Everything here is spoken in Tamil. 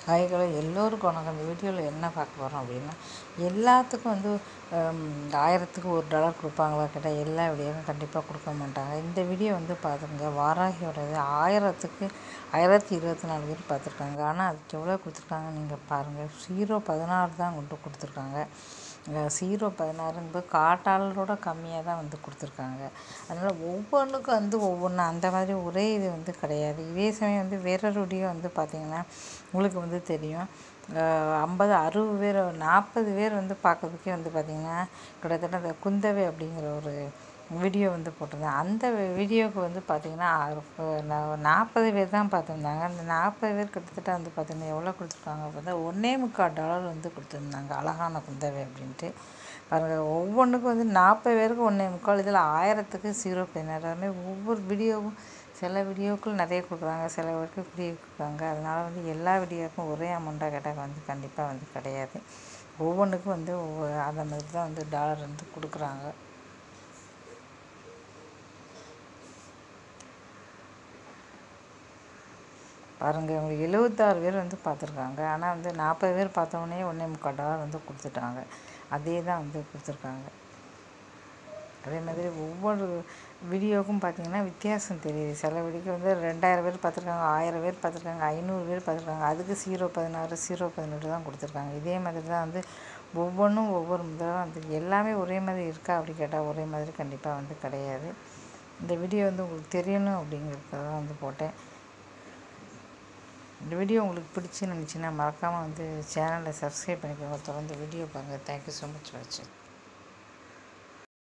காய்களை எல்லோருக்கும் வணக்கம். இந்த வீடியோவில் என்ன பார்க்க போகிறோம் அப்படின்னா, எல்லாத்துக்கும் வந்து $1000க்கு $1 கொடுப்பாங்களா கேட்டால் எல்லா வீடியோவும் கண்டிப்பாக கொடுக்க மாட்டாங்க. இந்த வீடியோ வந்து பார்த்துங்க, வாராகியோடது 1000க்கு 1024 பேர் பார்த்துருக்காங்க. ஆனால் அதுக்கு எவ்வளோ கொடுத்துருக்காங்க நீங்கள் பாருங்கள். 0.16 தான் கொண்டு கொடுத்துருக்காங்க. 0.16 காட்டாளரோட கம்மியாக தான் வந்து கொடுத்துருக்காங்க. அதனால் ஒவ்வொன்றுக்கும் வந்து ஒவ்வொன்று அந்த மாதிரி ஒரே இது வந்து கிடையாது. இதே சமயம் வந்து வேறொரு வீடியோ வந்து பார்த்திங்கன்னா உங்களுக்கு வந்து தெரியும். 50 60 பேர் 40 பேர் வந்து பார்க்கறதுக்கே வந்து பார்த்திங்கன்னா கிட்டத்தட்ட அந்த குந்தவை அப்படிங்கிற ஒரு வீடியோ வந்து போட்டிருந்தேன். அந்த வீடியோவுக்கு வந்து பார்த்திங்கன்னா 40 பேர் தான் பார்த்துருந்தாங்க. அந்த 40 பேர் கிட்டத்தட்ட வந்து பார்த்திங்கன்னா எவ்வளோ கொடுத்துருக்காங்க பார்த்தா $1.25 வந்து கொடுத்துருந்தாங்க. அழகான குந்தவை அப்படின்ட்டு பாருங்கள். ஒவ்வொன்றுக்கும் வந்து 40 பேருக்கு 1.25. இதில் 1000க்கு 0.16. ஒவ்வொரு வீடியோவும் சில வீடியோக்கள் நிறைய கொடுக்குறாங்க, சில பேருக்கு ஃப்ரீ கொடுக்குறாங்க. அதனால் வந்து எல்லா வீடியோவுக்கும் ஒரே அமௌண்ட்டாக கேட்டால் வந்து கண்டிப்பாக வந்து கிடையாது. ஒவ்வொன்றுக்கும் வந்து அந்த மாதிரி தான் வந்து டாலர் வந்து கொடுக்குறாங்க. பாருங்கள், உங்களுக்கு 76 பேர் வந்து பார்த்துருக்காங்க. ஆனால் வந்து 40 பேர் பார்த்தோன்னே $1.25 வந்து கொடுத்துட்டாங்க. அதே தான் வந்து கொடுத்துருக்காங்க. அதே மாதிரி ஒவ்வொரு வீடியோவுக்கும் பார்த்திங்கன்னா வித்தியாசம் தெரியுது. சில வீடியோக்கு வந்து 2000 பேர் பார்த்துருக்காங்க, 1000 பேர் பார்த்துருக்காங்க, 500 பேர் பார்த்துருக்காங்க. அதுக்கு 0.16 0.18 தான் கொடுத்துருக்காங்க. இதே மாதிரி தான் வந்து ஒவ்வொன்றும் ஒவ்வொரு முதலாக வந்து எல்லாமே ஒரே மாதிரி இருக்கா அப்படி கேட்டால் ஒரே மாதிரி கண்டிப்பாக வந்து கிடையாது. இந்த வீடியோ வந்து உங்களுக்கு தெரியணும் அப்படிங்கிறதுக்காக தான் வந்து போட்டேன். இந்த வீடியோ உங்களுக்கு பிடிச்சுன்னு நினச்சின்னா மறக்காமல் வந்து சேனலை சப்ஸ்கிரைப் பண்ணிக்கோங்க. தொடர்ந்து வீடியோ பாருங்கள். தேங்க்யூ ஸோ மச் ஃபார் வாட்சிங்.